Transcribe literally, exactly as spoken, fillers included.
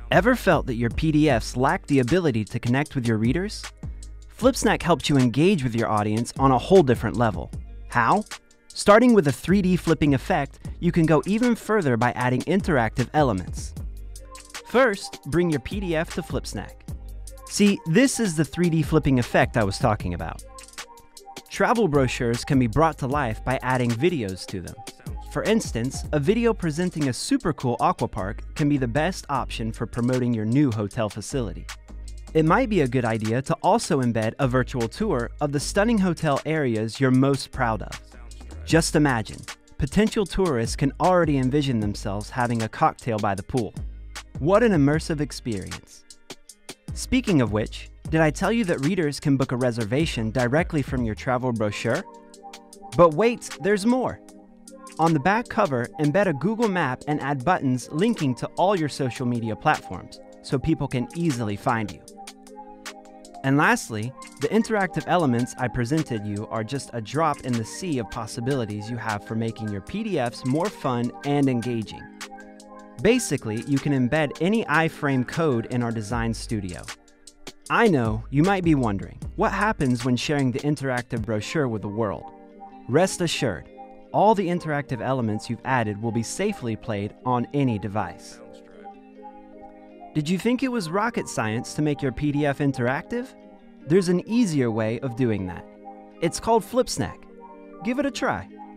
Ever felt that your P D Fs lack the ability to connect with your readers? Flipsnack helps you engage with your audience on a whole different level. How? Starting with a three D flipping effect, you can go even further by adding interactive elements. First, bring your P D F to Flipsnack. See, this is the three D flipping effect I was talking about. Travel brochures can be brought to life by adding videos to them. For instance, a video presenting a super cool aqua park can be the best option for promoting your new hotel facility. It might be a good idea to also embed a virtual tour of the stunning hotel areas you're most proud of. Just imagine, potential tourists can already envision themselves having a cocktail by the pool. What an immersive experience. Speaking of which, did I tell you that readers can book a reservation directly from your travel brochure? But wait, there's more. On the back cover, embed a Google map and add buttons linking to all your social media platforms, so people can easily find you. And lastly, the interactive elements I presented you are just a drop in the sea of possibilities you have for making your P D Fs more fun and engaging. Basically, you can embed any iframe code in our design studio. I know you might be wondering, what happens when sharing the interactive brochure with the world? Rest assured, all the interactive elements you've added will be safely played on any device. Did you think it was rocket science to make your P D F interactive? There's an easier way of doing that. It's called Flipsnack. Give it a try.